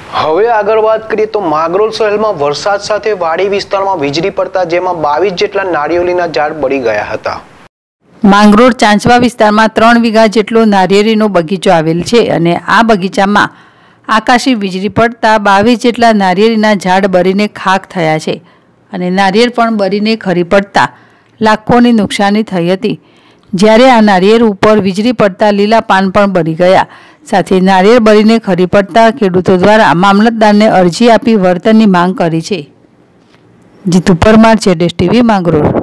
હવે આગળ વાત કરીએ તો માંગરોળ શહેરમાં વરસાદ સાથે વાડી વિસ્તારમાં વીજળી પડતા જેમાં 22 જેટલા નારિયેળીના ઝાડ બળી ગયા હતા। માંગરોળ ચાંચવા વિસ્તારમાં 3 વીઘા જેટલો નારિયેળીનો બગીચો આવેલ છે અને આ બગીચામાં આકાશી વીજળી પડતા 22 જેટલા નારિયેળીના ઝાડ બળીને ખાખ થયા છે અને નારિયેળ પણ બળીને ખરી પડતા લાખોની નુકસાની થઈ હતી। જ્યારે આ નારિયેળ ઉપર વીજળી પડતા લીલા પાન પણ બળી ગયા। સાથે નારિયેળ બળીને ખરી પડતા ખેડૂતો દ્વારા મામલતદારને અરજી આપી વળતરની માંગ કરી છે। જીતુ પરમાર, ZSTV, માંગરોળ।